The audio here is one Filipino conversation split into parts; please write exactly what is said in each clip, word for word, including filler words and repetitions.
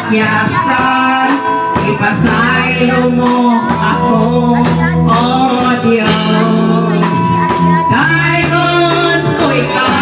yayasan, ipasaylo mo ako, o Diyos. Dayon ko ikaw.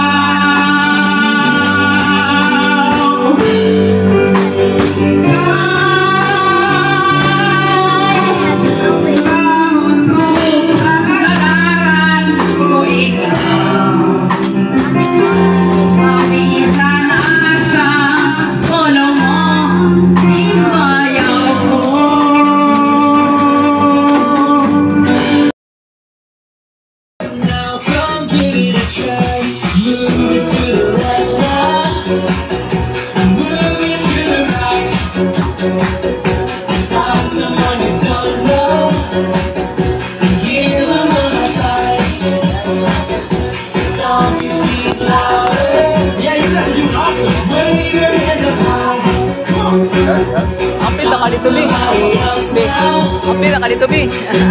Apil na ka dito, B. Apil na ka dito, B.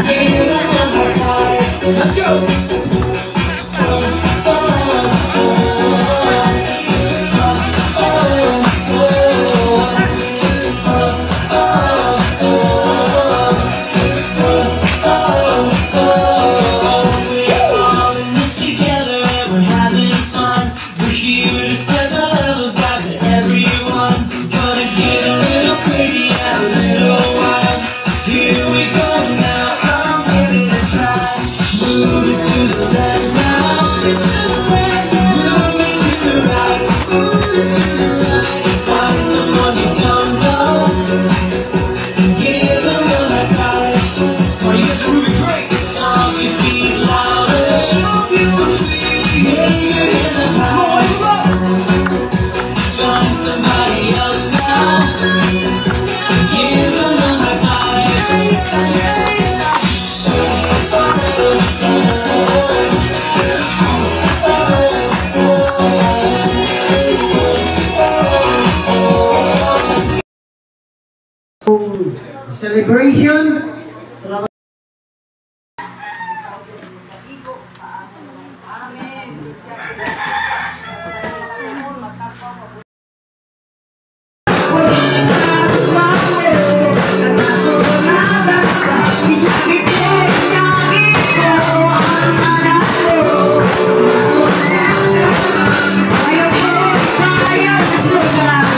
Let's go! Celebration. Salamat.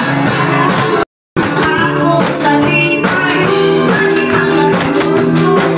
Aku tadi main,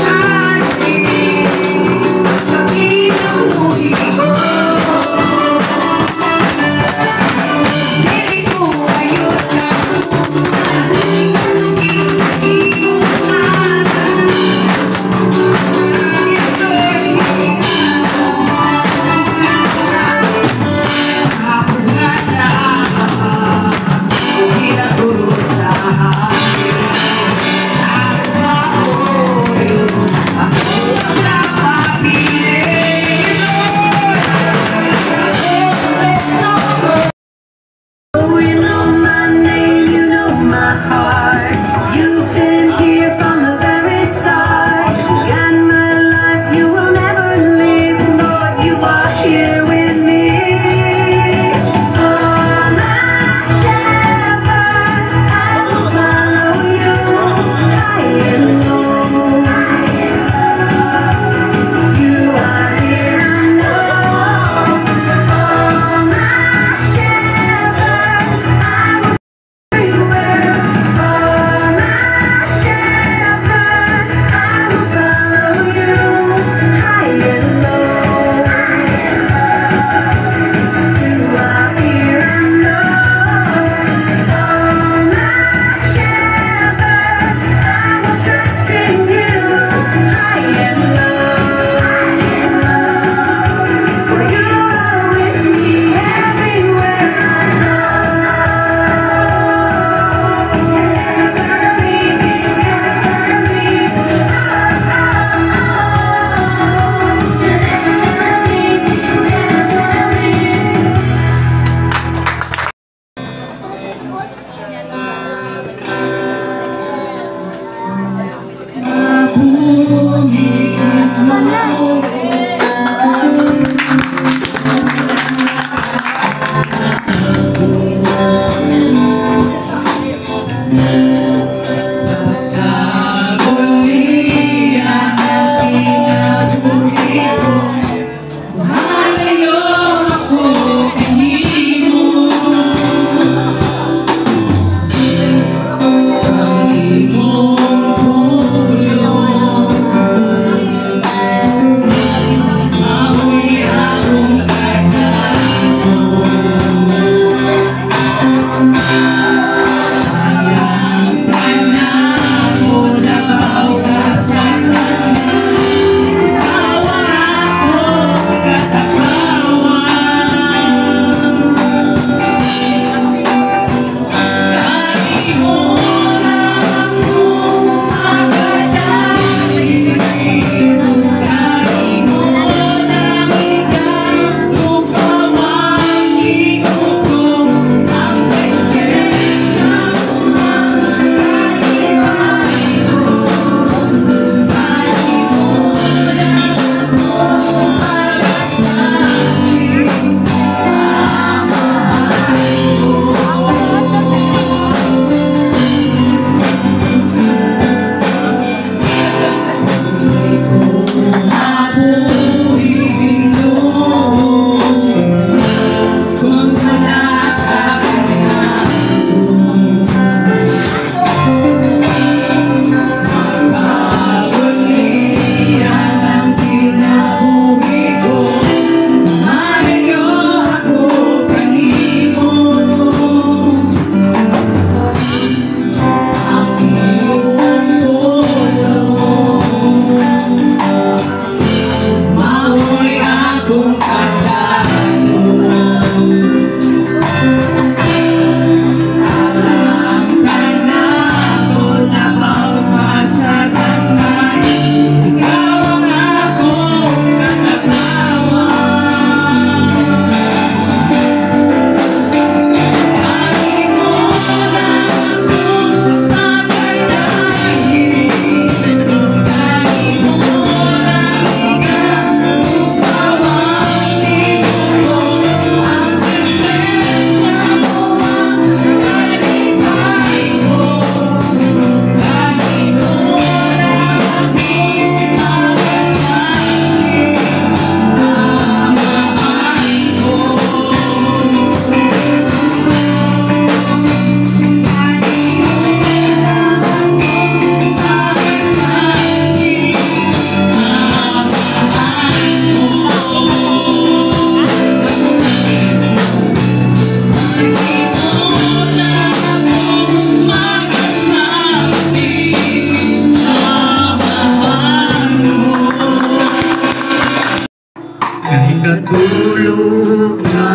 Katulog na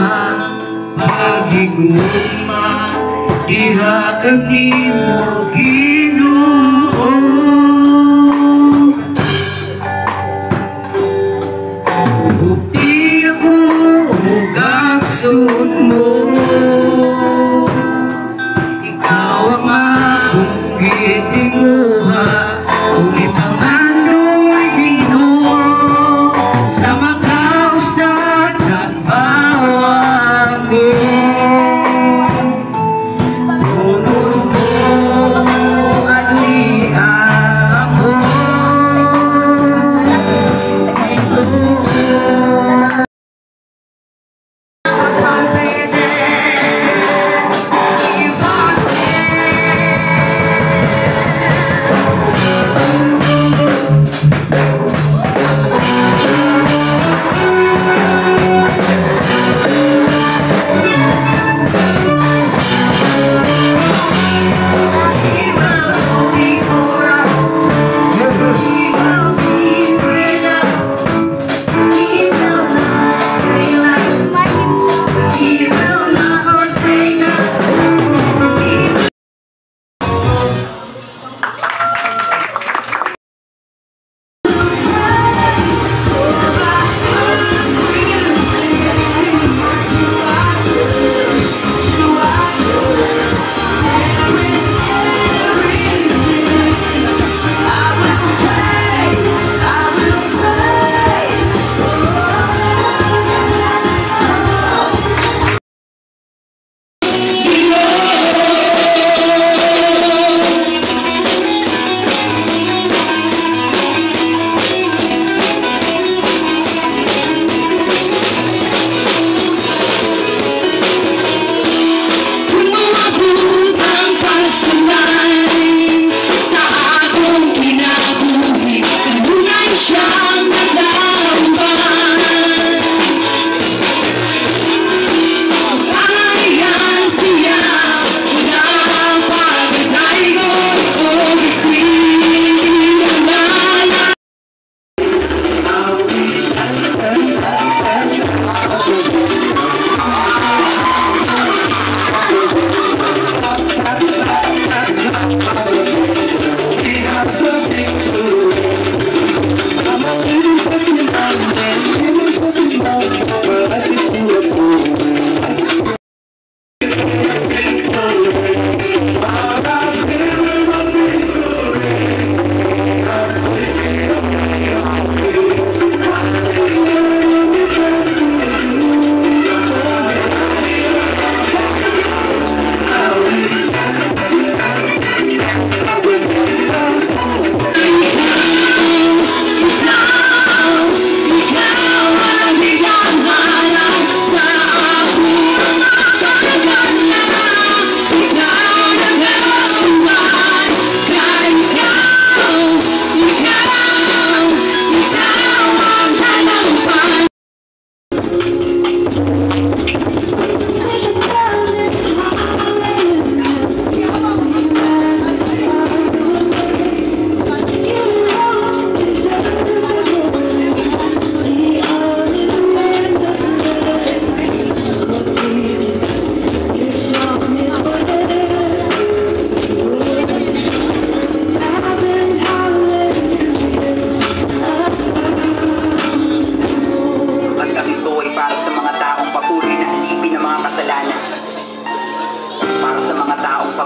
paghigugma, ihatag nimo Ginoo. Bukti ako hugakson mo, ikaw ang akong gitinguha, kung ipangano'y Ginoo sa makausap ng bawat ko. Tunod mo at liang mo, Ginoo.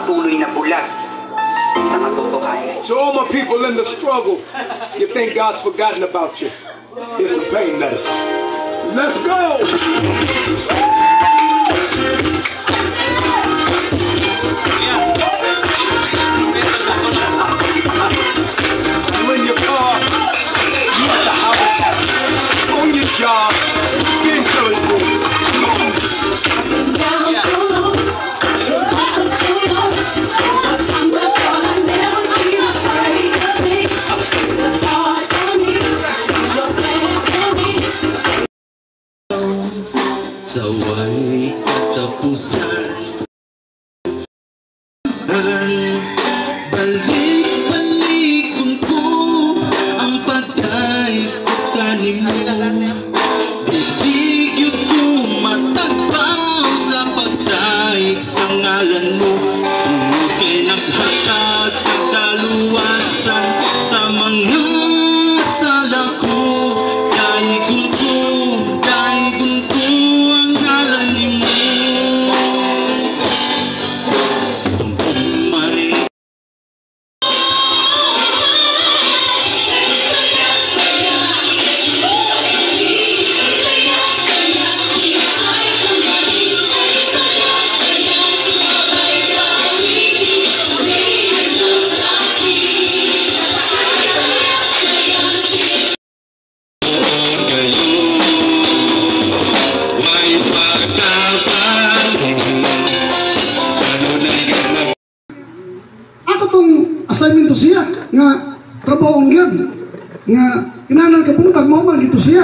patuloy na bulag sa katotohanan. To all my people in the struggle, you think God's forgotten about you. Here's some pain medicine. Let's go! You in your car, you at the house, on your job, get encouraged, bro. Saway katapusan, balik-balikon ko ang pagkay kanin mo. Bibigyan ko matagpaw sa pagdaig sa ngalan mo. Kay naghatag kagaluwasan sa mga sala ko. Dahigon ko, dahigon ko ang ngalan mo. Tumpumay Ako tong assignment to siya nga trabaho ang gyud nga kinahanglan ka buntag mo man gito siya.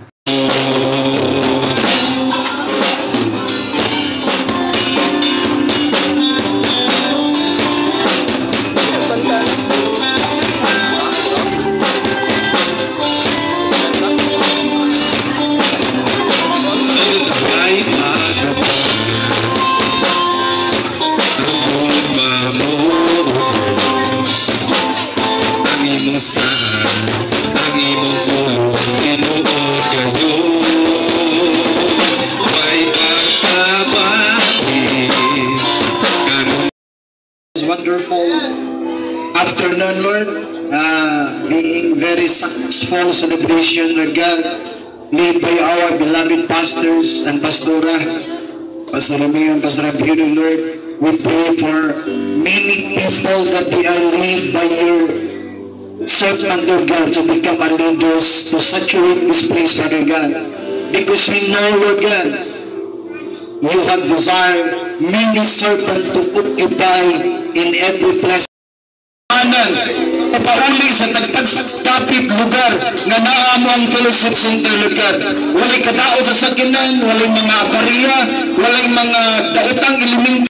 Wonderful afternoon, Lord. Uh, being very successful celebration, Lord God, led by our beloved pastors and pastora, Pastor Romeo and Pastor Abino, Lord. We pray for many people that they are led by your servant, Lord God, to become a leaders, to saturate this place, Father God. Because we know, Lord God, you have desired many servants to occupy in every place. Anan, papauli sa tagtag-tapit lugar nga naamo ang fellowship center, Lord God. Walay kadao sa sakinan, walay mga bariya, walay mga daotang elementary,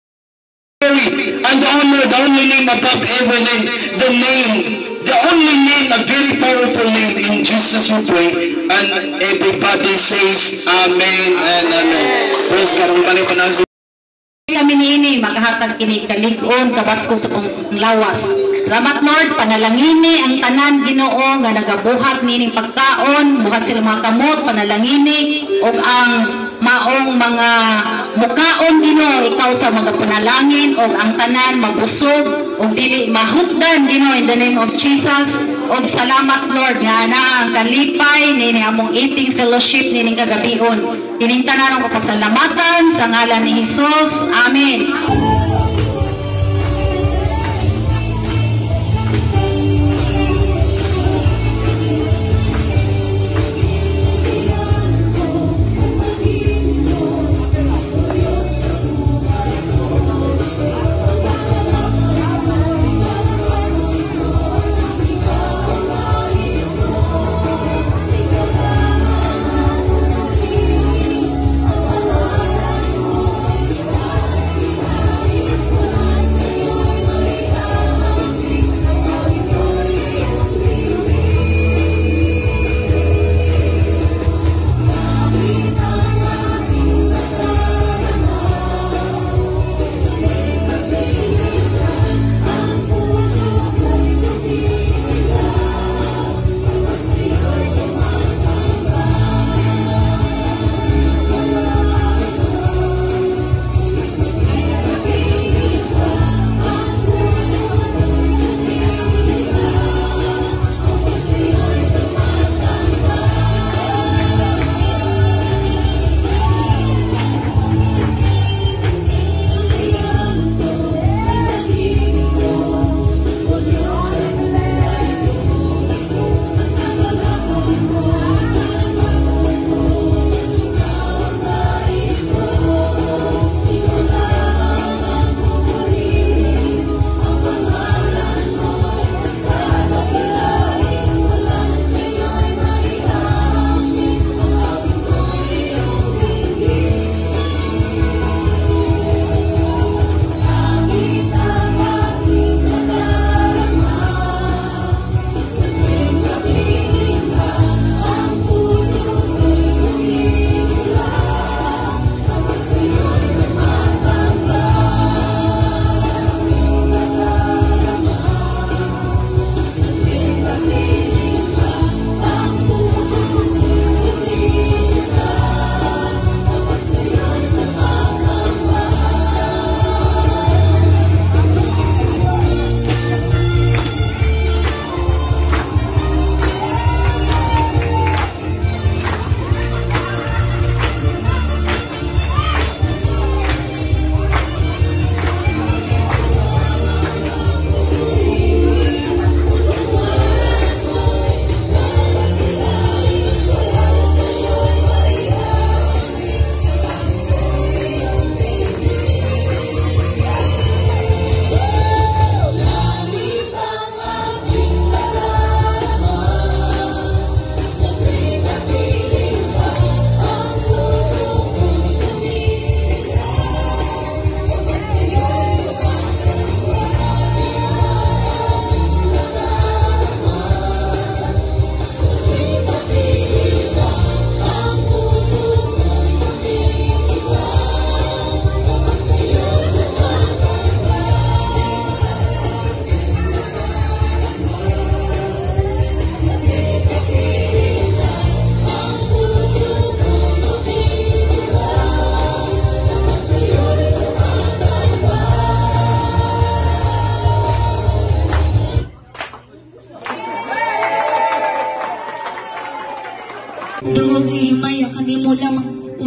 and the honor, the only name above every name, the name, the only name, a very powerful name. In Jesus we pray, and everybody says Amen and Amen. Praise God. Balik pa na kami niini maghatag kini kalig-on kabasko sa kong lawas. Salamat Lord, panalangini ang tanan Ginoo nga nagabuhat nining pagkaon, buhat sila mga kamot, panalangini og ang maong mga mukaon Ginoo ikaw sa mga panalangin og ang tanan mabusog og dili mahutdan Ginoo in the name of Jesus. Og salamat Lord nga ana ang kalipay nini among eating fellowship nining kagabion. Kining tanan ang pasalamatan sa ngalan ni Hesus. Amen.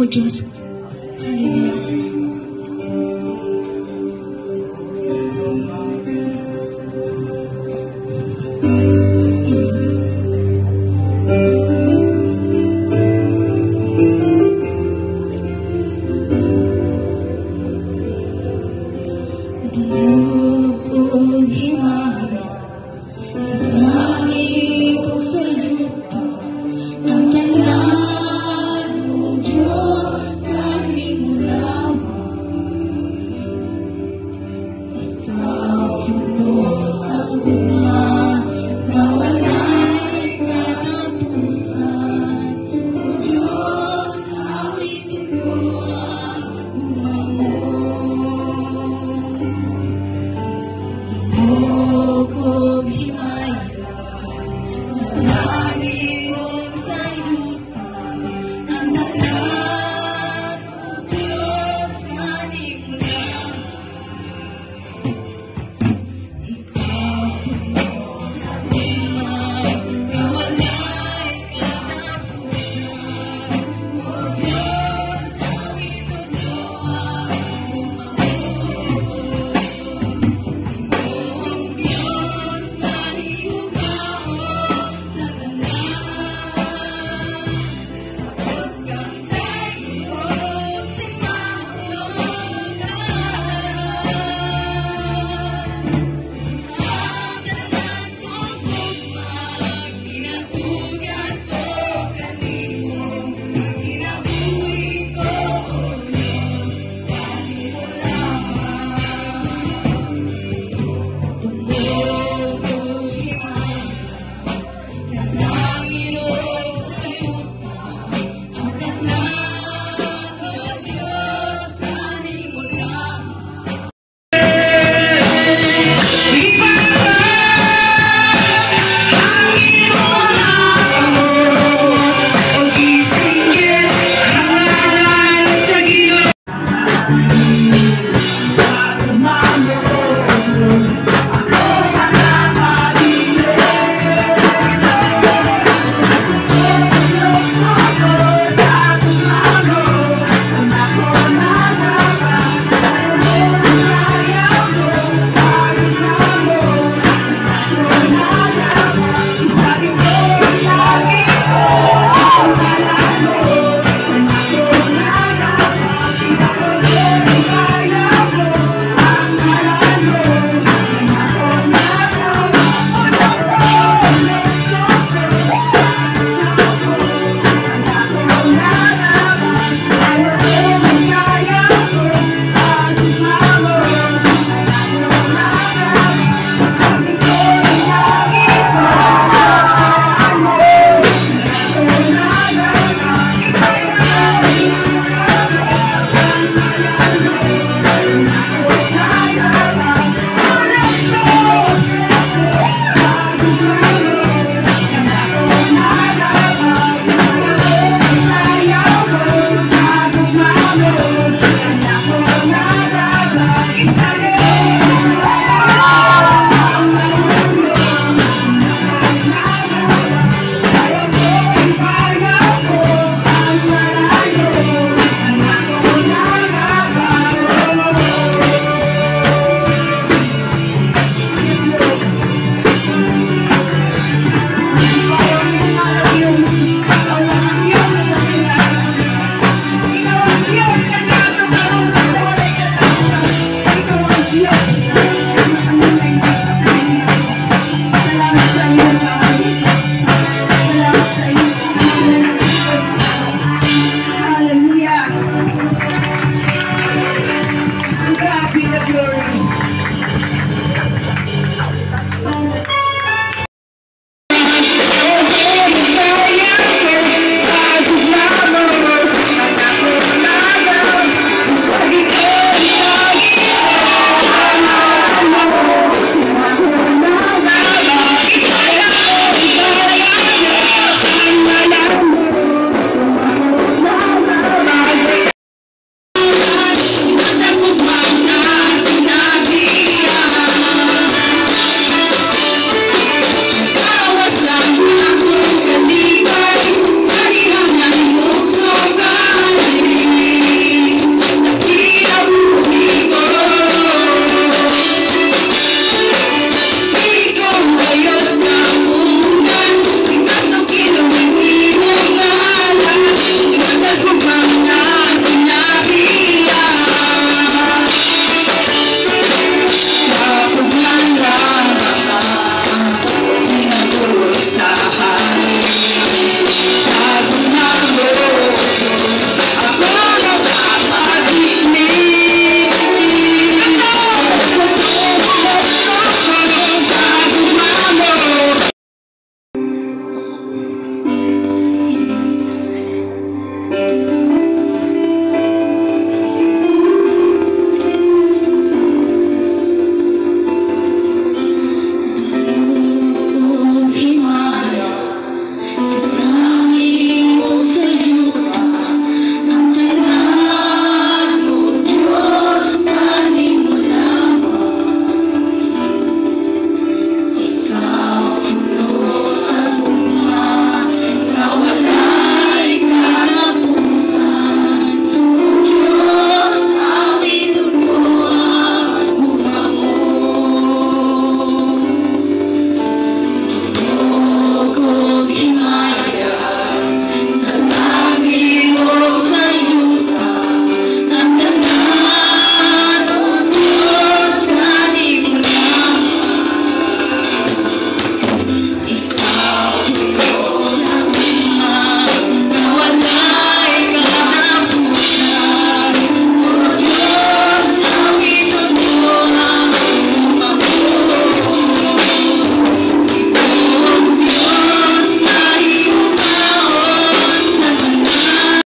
Diyos. Hallelujah. Sa langit o sa lupa